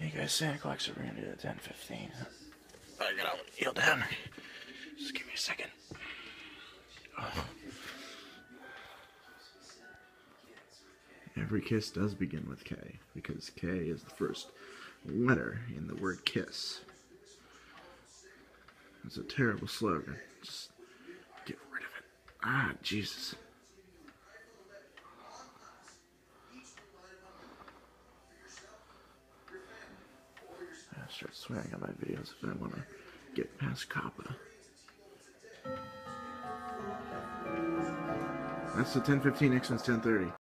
Hey guys, Santa Claus, we're gonna do the 10:15. I gotta kneel down. Just give me a second. Oh. Every kiss does begin with K, because K is the first letter in the word kiss. It's a terrible slogan. Just get rid of it. Ah, Jesus. I gotta start swearing on my videos if I want to get past Kappa. That's the 10:15, X-Men's 10:30.